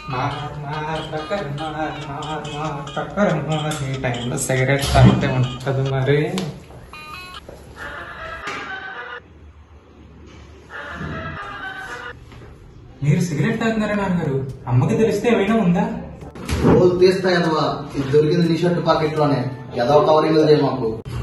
ఈ టైంలో సిగరెట్ తాగితే ఉంటుంది మరి. మీరు సిగరెట్ తాగుతున్నారా నాన్నగారు? అమ్మకి తెలిస్తే ఏమైనా ఉందా? రోజు తీస్తాయన్నవా, ఇది దొరికింది నీ షర్ట్ పాకెట్ లోనే. ఏదో కవరింగ్ మాకు.